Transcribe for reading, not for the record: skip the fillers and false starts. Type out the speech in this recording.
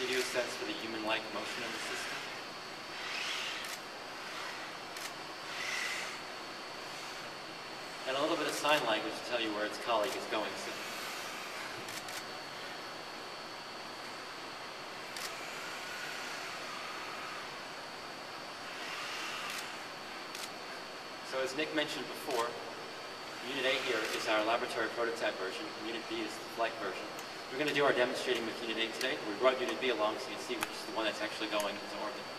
give you a sense for the human-like motion of the system. And a little bit of sign language to tell you where its colleague is going soon. So as Nick mentioned before, Unit A here is our laboratory prototype version. Unit B is the flight version. We're going to do our demonstrating with Unit A today. We brought Unit B along so you can see which is the one that's actually going into orbit.